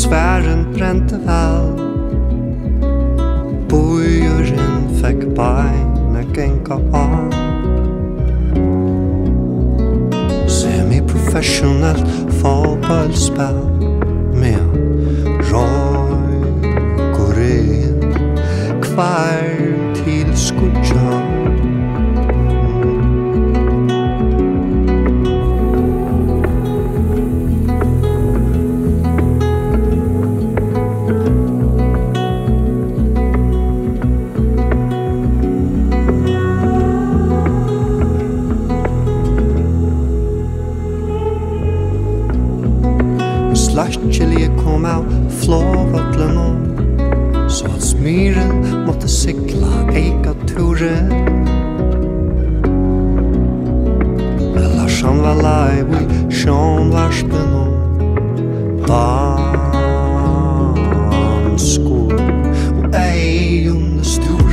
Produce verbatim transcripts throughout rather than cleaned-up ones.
Atmosfæren brente vel. Bojeren fikk beina genga av. Semi-professionellt fotbollspel med røyk og ren kvar til skudja. Slatjelige kom av flåvatlen om, så at smyren måtte sykla eika turen. Ellers han var live i sjånvarspen om danskor og ei under storen.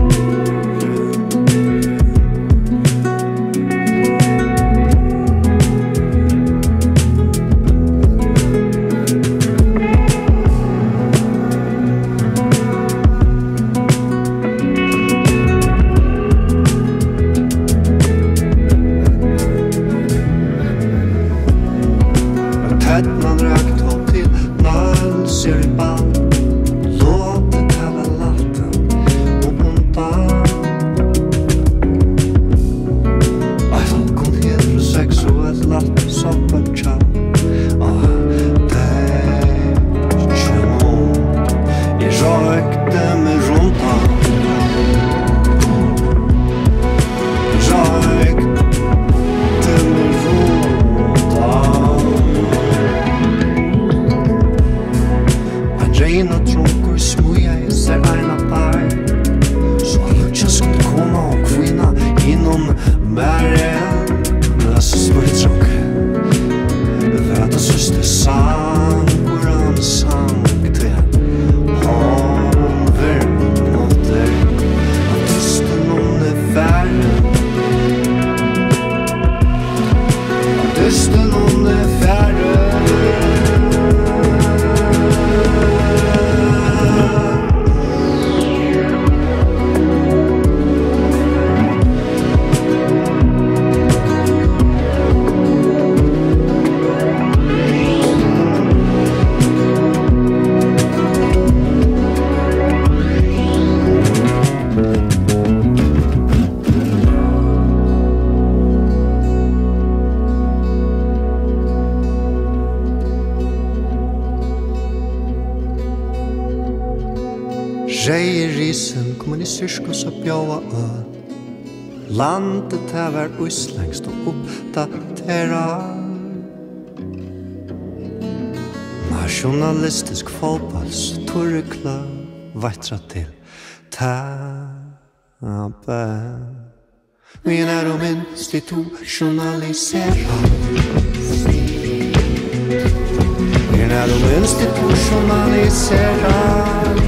Syrskos og bjóa öð. Landet her var uslengst og uppdatera. Nationalistisk fotballs turrekla vatra til tabe. Vi er om institutionalisera. Vi er om institutionalisera.